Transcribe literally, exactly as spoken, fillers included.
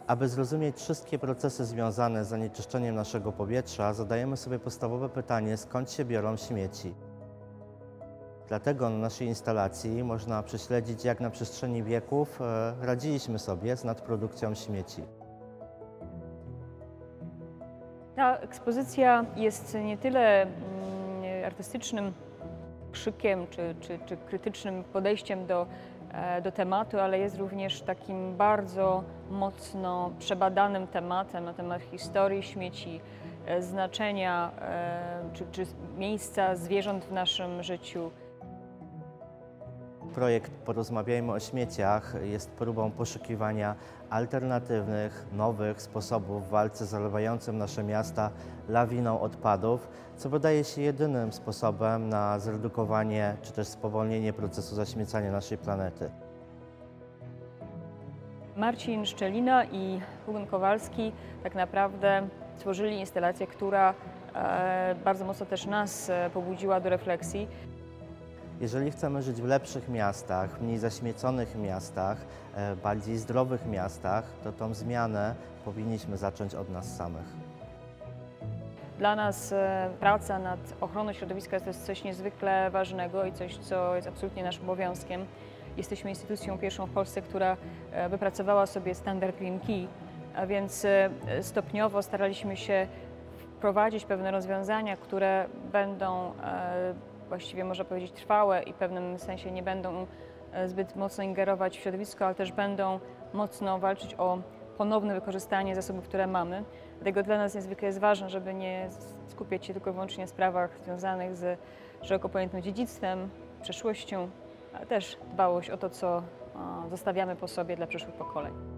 Aby zrozumieć wszystkie procesy związane z zanieczyszczeniem naszego powietrza, zadajemy sobie podstawowe pytanie, skąd się biorą śmieci. Dlatego na naszej instalacji można prześledzić, jak na przestrzeni wieków e, radziliśmy sobie z nadprodukcją śmieci. Ta ekspozycja jest nie tyle mm, artystycznym krzykiem czy, czy, czy krytycznym podejściem do, e, do tematu, ale jest również takim bardzo mocno przebadanym tematem na temat historii śmieci, e, znaczenia e, czy, czy miejsca zwierząt w naszym życiu. Projekt Porozmawiajmy o śmieciach jest próbą poszukiwania alternatywnych, nowych sposobów w walce z zalewającym nasze miasta lawiną odpadów, co wydaje się jedynym sposobem na zredukowanie czy też spowolnienie procesu zaśmiecania naszej planety. Marcin Szczelina i Hugen Kowalski tak naprawdę stworzyli instalację, która e, bardzo mocno też nas e, pobudziła do refleksji. Jeżeli chcemy żyć w lepszych miastach, mniej zaśmieconych miastach, e, bardziej zdrowych miastach, to tą zmianę powinniśmy zacząć od nas samych. Dla nas e, praca nad ochroną środowiska to jest coś niezwykle ważnego i coś, co jest absolutnie naszym obowiązkiem. Jesteśmy instytucją pierwszą w Polsce, która e, wypracowała sobie standard Green Key, a więc e, stopniowo staraliśmy się wprowadzić pewne rozwiązania, które będą e, właściwie można powiedzieć trwałe i w pewnym sensie nie będą zbyt mocno ingerować w środowisko, ale też będą mocno walczyć o ponowne wykorzystanie zasobów, które mamy. Dlatego dla nas niezwykle jest ważne, żeby nie skupiać się tylko i wyłącznie na sprawach związanych z szeroko pojętym dziedzictwem, przeszłością, ale też dbałość o to, co zostawiamy po sobie dla przyszłych pokoleń.